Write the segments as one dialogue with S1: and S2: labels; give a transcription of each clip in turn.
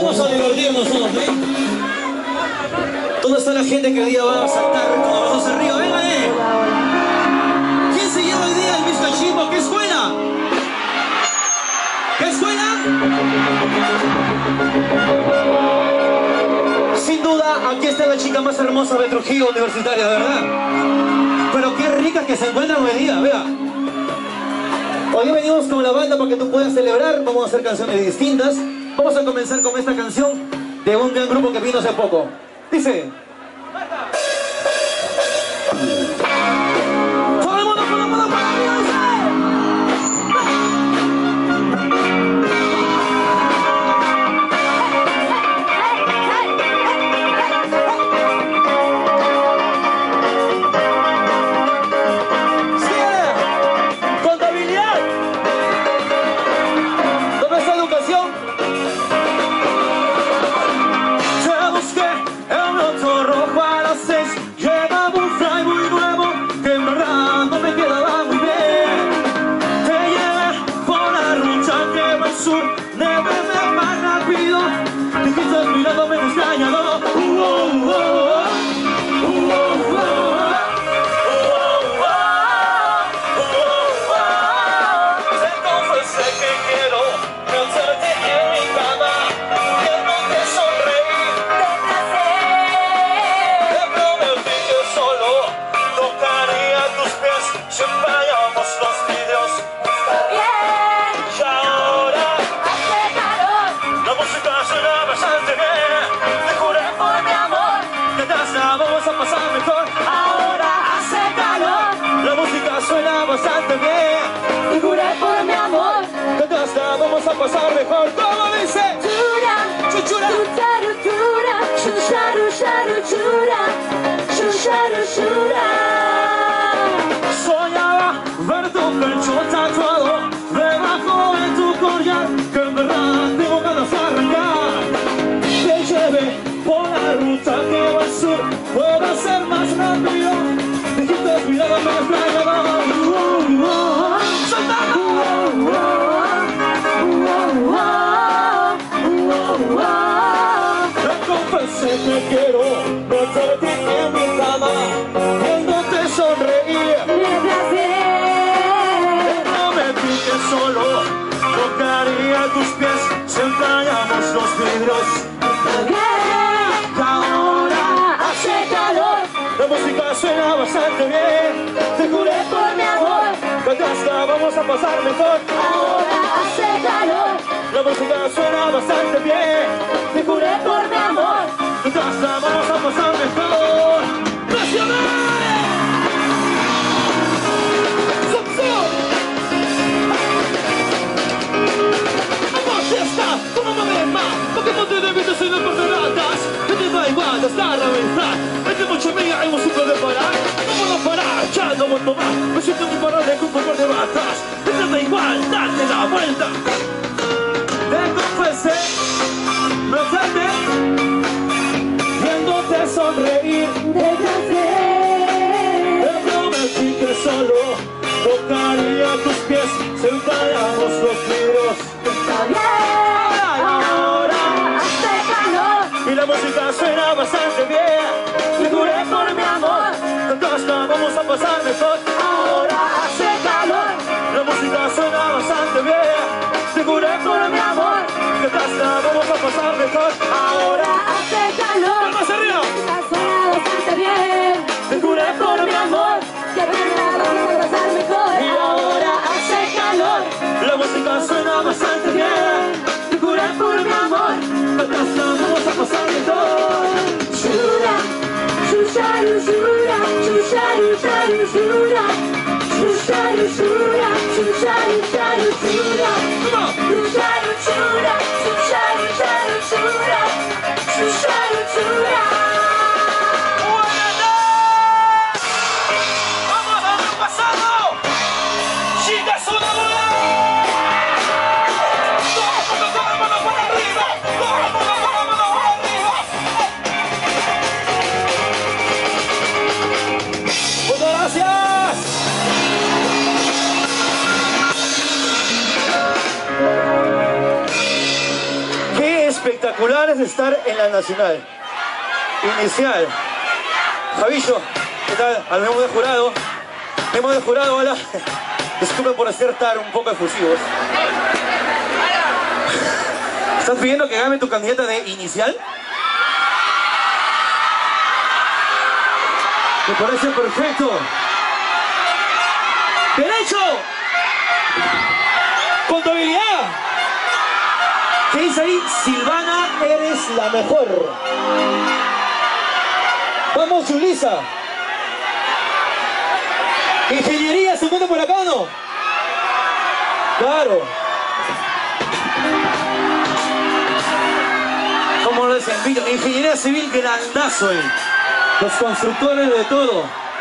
S1: Vamos a divertirnos todos, ¿eh? ¿Dónde está la gente que hoy día va a saltar con los brazos arriba? ¡Venga, ¿Quién se lleva hoy día el Miss Cachimbo? ¿Qué escuela? ¿Qué escuela? Sin duda, aquí está la chica más hermosa de Trujillo Universitaria, ¿verdad? Pero qué rica que se encuentran hoy día, vea. Hoy venimos con la banda para que tú puedas celebrar. Vamos a hacer canciones distintas. Vamos a comenzar con esta canción de un gran grupo que vino hace poco. Dice... ¡Todo el mundo, todo el mundo, para arriba! Vamos a pasar mejor, ¿cómo dice? Chuchura, chuchura, chucharu, charu, chura, chucharu, chura. Soñaba ver tu pecho tatuado debajo de tu collar, que en verdad tengo ganas de arrancar. Te llevé por la ruta que va al sur, puedo ser más rápido. Dijiste mirada me extrañaba. Te quiero meterte en mi cama, viéndote sonreír. Me prometí que solo tocaría tus pies si empañamos los vidrios. Y ahora hace calor, la música suena bastante bien. Te juré por mi amor que hasta vamos a pasar mejor. Ahora hace calor, la música suena bastante bien. Te juré por mi amor. Vamos a pasar mejor. ¡Nacional! ¡Succión! ¡Vamos, ya está! ¡Como no me más! Porque no te debes de ser de ratas. Que te da igual, hasta la verdad. Entre mucha amiga hemos un poder parar. No puedo parar, ya no vuelvo más. Me siento imparable con un par de batas. Que te da igual, date la vuelta. Te confesé, me ofendí. Viéndote sonreír, te prometí que solo tocaría tus pies si empañamos los vidrios. Está bien, ahora hace calor y la música suena bastante bien. Te juré por mi amor, hasta vamos a pasar mejor. Ahora hace calor, la música suena bastante bien. Te juré por mi amor, hasta vamos a pasar mejor. Ahora hace calor. Te juré por mi amor que verdad vamos a pasar mejor. Y ahora hace calor, la música suena bastante bien. Te juré por mi amor que vamos a pasar mejor. Chura, chucharu, chura, chucharu, charu, chura, chucharu, chura, chucharu, charu, chura, chucharu, chura, chucharu, charu, chura, chucharu, chura.
S2: espectacular es estar en la nacional. Inicial. Javillo, ¿qué tal? Al mismo de jurado. Mismo de jurado, hola. Disculpen por acertar un poco efusivos. ¿Estás pidiendo que gane tu candidata de inicial? Me parece perfecto. ¡Derecho! ¡Contabilidad! ¿Qué dice ahí? Silvana, eres la mejor. Vamos, Julisa. Ingeniería, ¿se encuentra por acá o no? Claro. ¿Cómo les envío? Ingeniería civil, grandazo, Los constructores de todo.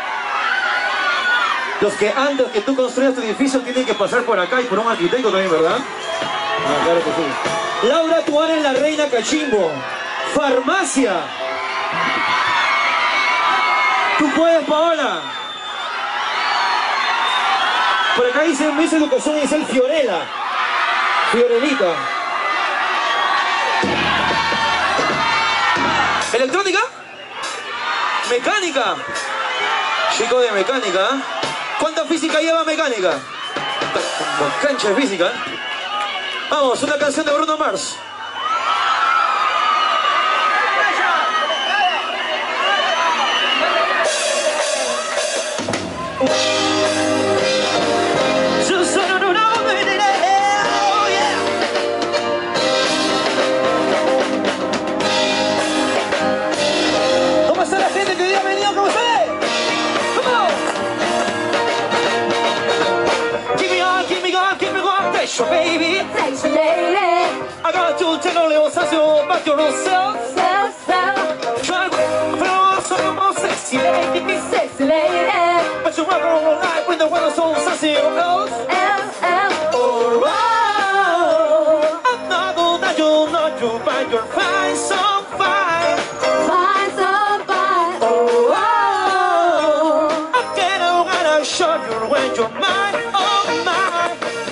S2: Los que antes que tú construyas tu edificio tienen que pasar por acá y por un arquitecto también, ¿verdad? Ah, claro que sí. Laura Tuana es la reina Cachimbo. Farmacia. Tú puedes, Paola. Por acá dice Miss Educación y dice el Fiorella. Fiorelita. ¿Electrónica? Mecánica. Chico de mecánica. ¿Cuánta física lleva mecánica? Cancha de física. Vamos, una canción de Bruno Mars. ¿Cómo está la gente que hoy ha venido con ustedes? ¡Vamos! Give me one pressure, baby.
S1: Pressure, lady.
S2: I got to take a little sense back yourself. Try to feel so more sexy, lady.
S1: Sexy lady.
S2: But you rock all night with the weather so sexy, oh. Oh, I know that you know you, but you're fine, so fine.
S1: Fine, so fine.
S2: I can't wanna show you when you're mine, oh my.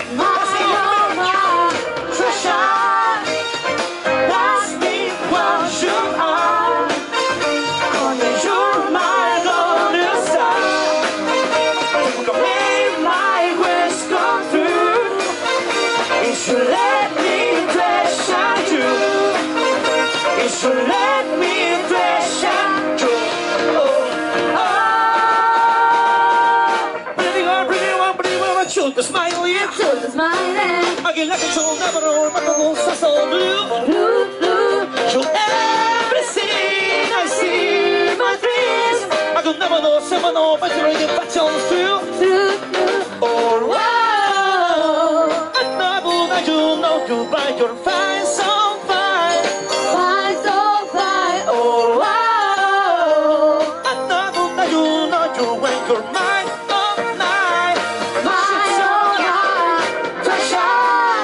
S2: Again, like a soul, never know, but the moon's so blue.
S1: Blue, blue.
S2: You're everything I see in my dreams. I could never know, but you're in passions too. Oh, wow. I know that you know you, but you're fine, so fine.
S1: Fine, so fine.
S2: Oh, wow. I know that you know you when you're mine, oh, mine.
S1: Fine, so fine. Pressure.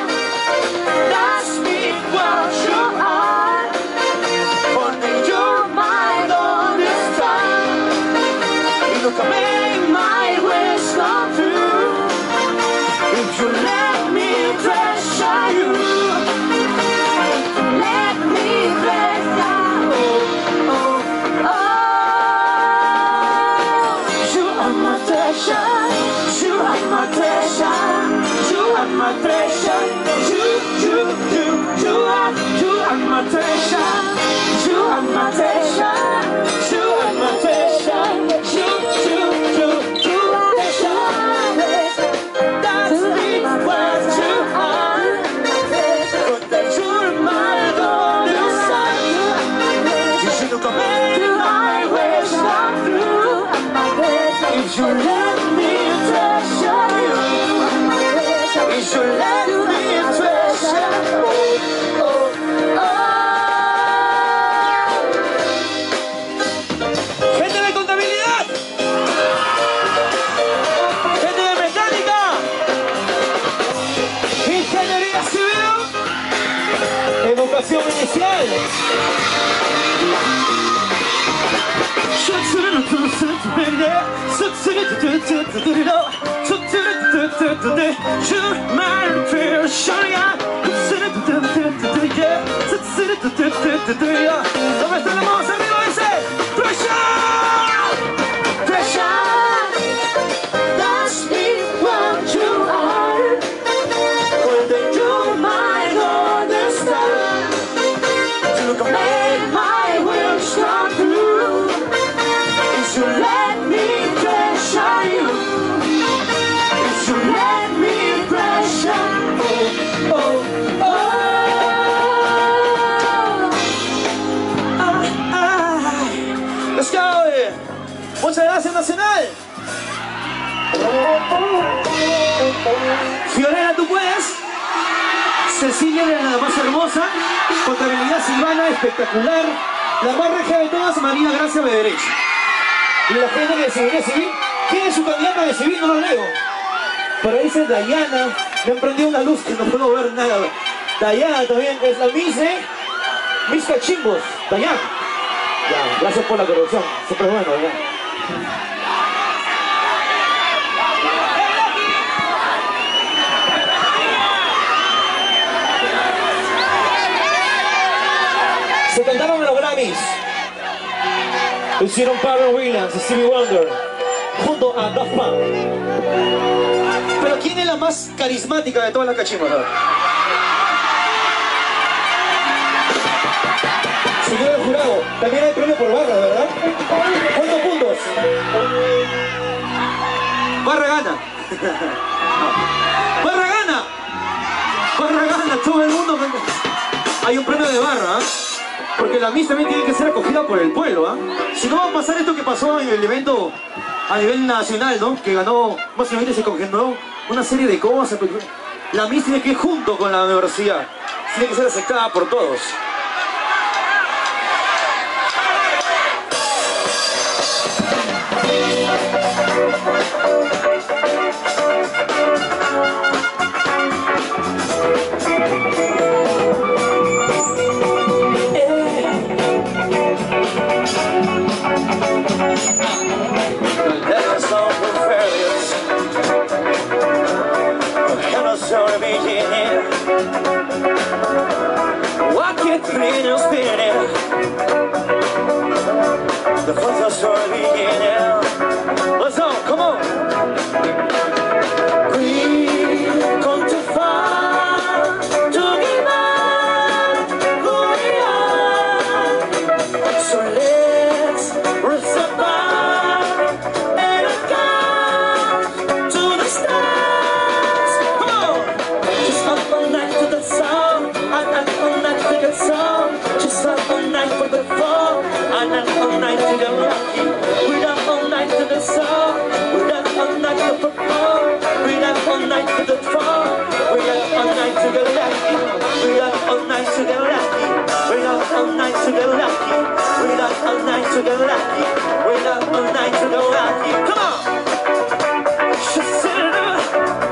S3: Educación inicial.
S2: nacional. Fiorella, tú puedes. Cecilia, la más hermosa. Contabilidad Silvana, espectacular. La más regia de todas, María Gracia de Derecho. Y la gente de Seguridad Civil. ¿Quién es su candidata de civil? No lo leo. Pero ahí dice Dayana. Me han prendido una luz que no puedo ver nada. Dayana también es la Miss Cachimbos. Dayana. Ya, gracias por la corrección. Siempre es bueno, ya. Se cantaron en los Grammys. Lo hicieron Pharrell Williams y Stevie Wonder junto a Daft Punk. Pero ¿quién es la más carismática de todas las cachimbas? Señor del jurado, también hay premio por barra, ¿verdad? ¿Cuántos puntos? Barra gana. Barra gana. Barra gana, todo el mundo. Hay un premio de barra, ¿eh? Porque la Miss también tiene que ser acogida por el pueblo, ¿ah? Si no va a pasar esto que pasó en el evento a nivel nacional, ¿no? Que ganó, básicamente se congeló una serie de cosas. La Miss tiene que ir junto con la universidad. Tiene que ser aceptada por todos.
S1: The fun's are sort of beginning. Let's go, come on. We've come too far to give up who we are. So let's raise the bar and count to the stars. Come on. Just up all night to the song, and up all night to the song. Just up all night for the fall, and up all night to the lucky. We're up all night to the song. We're up all night to perform. We're up all night to the fall. We're up all night to the lucky. We're up all night to the lucky. We're up all night to the lucky. We're up all night to the lucky. We're up all night to the lucky. Come on. Just sit it up.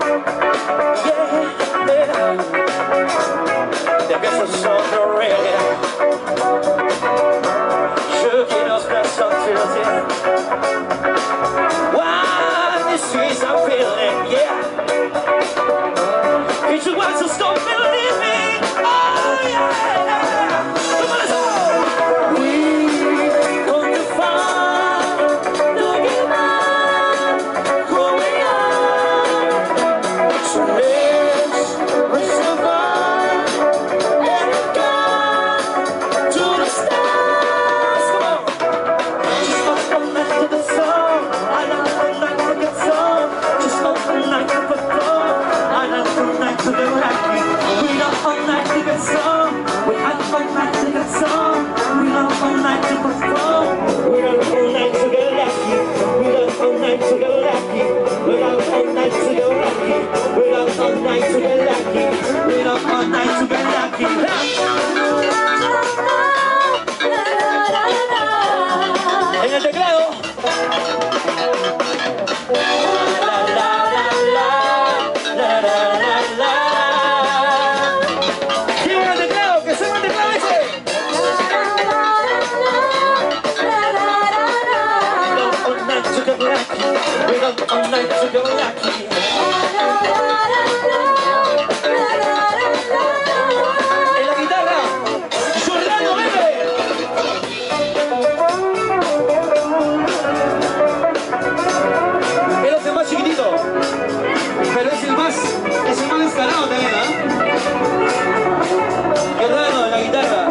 S1: Yeah, yeah. They get so soft already. Wow, this is I'm feeling, yeah. It's your words so stop believing me. Oh yeah. Come on, let's go. We come too far to give up who we are. So let's raise the bar and go to the stars. Come on. En el teclado. ¿Quién en el teclado? ¡Que suena el teclado ese! All night to go lucky. En la guitarra, Jordano Bebe. Él es el más chiquitito, pero es el más descarado también, ¿ah? Jordano en la guitarra.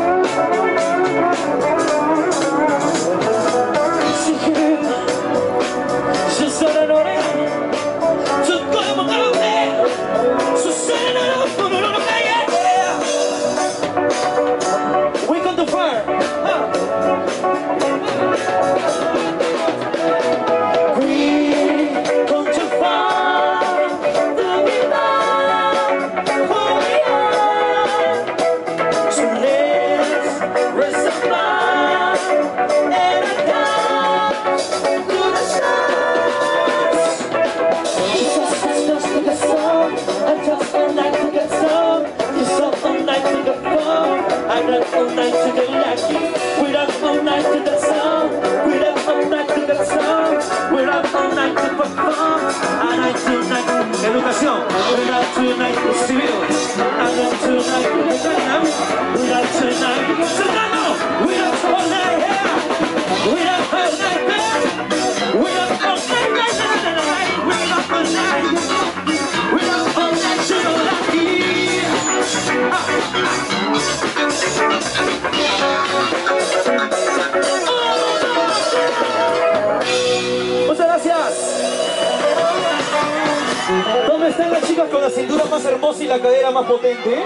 S2: chicas con la cintura más hermosa y la cadera más potente?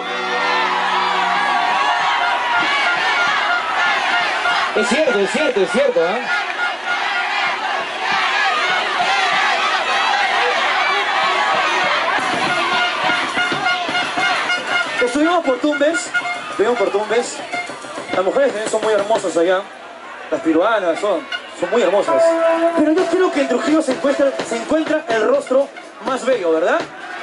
S2: Es cierto, ¿eh? Estuvimos por Tumbes. Las mujeres también son muy hermosas allá. Las peruanas son muy hermosas. Pero yo creo que en Trujillo se encuentra el rostro más bello, ¿verdad?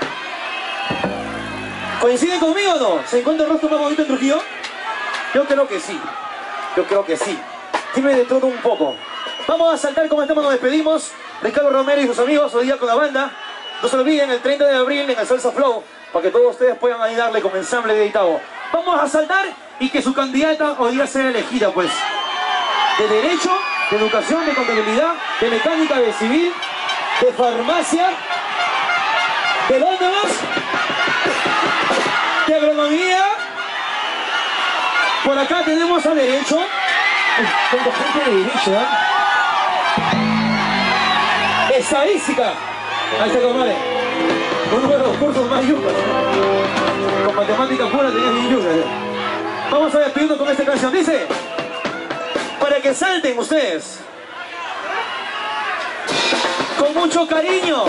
S2: ¿Coinciden conmigo o no? ¿Se encuentra el rostro más bonito en Trujillo? Yo creo que sí. Dime de todo un poco. Vamos a saltar como estamos, nos despedimos. Ricardo Romero y sus amigos hoy día con la banda. No se olviden, el 30 de abril en el Salsa Flow, para que todos ustedes puedan ayudarle con ensamble de Itabo. Vamos a saltar y que su candidata hoy día sea elegida, pues. De Derecho, de Educación, de Contabilidad, de Mecánica, de Civil, de Farmacia, ¿de dónde más? De Agronomía. Por acá tenemos a Derecho. Tengo gente de Derecho, ¿eh? Estadística. Ahí está, compadre. Uno de los cursos más yucas. Con matemática pura tenías bien yucas. Vamos a despedirnos con esta canción. Dice, para que salten ustedes con mucho cariño.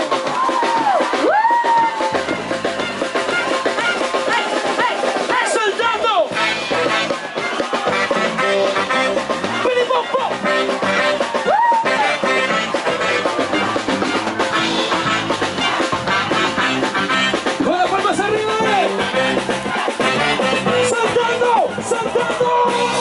S2: ¡Saltando! ¡Piripopo! ¡Con las palmas arriba! ¡Saltando! ¡Saltando!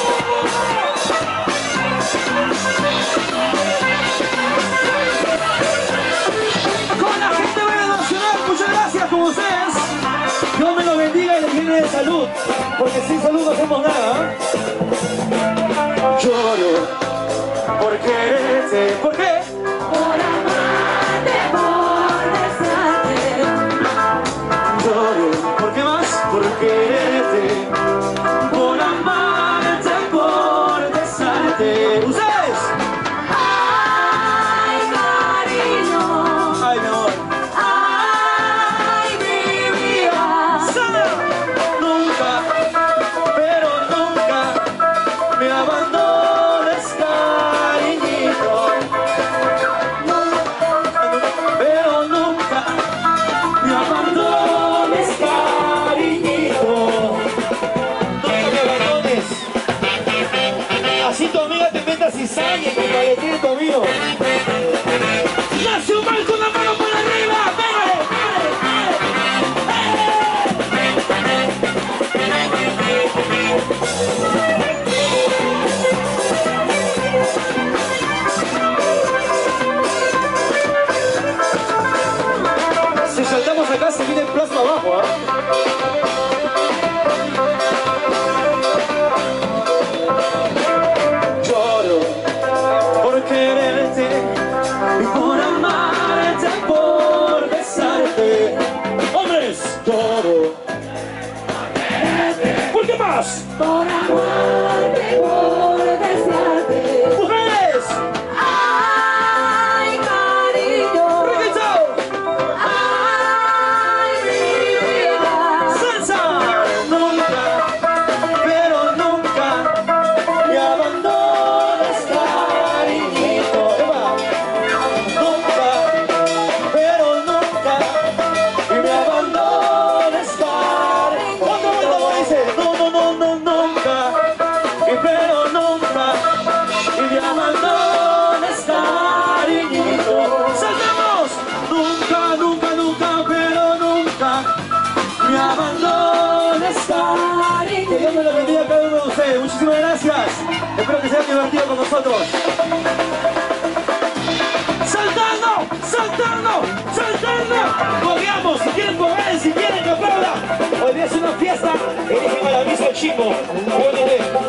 S2: Con la gente voy a emocionar. Muchas gracias con ustedes. Dios me lo bendiga y les llene de salud. Porque sin salud no hacemos nada. Lloro por quererte. ¿Por qué?
S1: Por amarte, por besarte.
S2: Lloro. ¿Por qué más? Por quererte. Por amarte, por besarte. ¿Ustedes?
S1: Ay, cariño.
S2: Ay, mi amor.
S1: Ay, mi vida.
S2: ¡Sana! Nunca, pero nunca me abandones, cariñito. Pero nunca me abandones, cariñito. Nunca me abandones. Así tu amiga te meta cizaña con paletín conmigo. ¡Nace un mal con la mano por arriba! ¡Pégale! Si saltamos acá se viene el plasma abajo, Lloro por quererte y por amarte, por besarte. ¡Hombres! Lloro. ¿Por qué más?
S1: Por amarte, por besarte.
S2: ¡Mujeres!
S1: Ay, cariño.
S2: ¡Reggaetón!
S1: Ay, mi vida.
S2: ¡Salsa! Nunca, pero nunca me abandones, cariñito. ¡Eva! Nunca, pero nunca me abandones, cariñito. ¿Cuánto vuelta dice? Nunca, pero nunca me abandones, cariñito. ¡Saltamos! Nunca, pero nunca me abandones, cariñito. Que Dios me lo bendiga a cada uno de ustedes. Muchísimas gracias. Espero que se hayan divertido con nosotros. ¡Saltando! ¡Corriamos! Si quieren correr, si quieren que aplaudan. Hoy día es una fiesta. Eligen a la misma chico.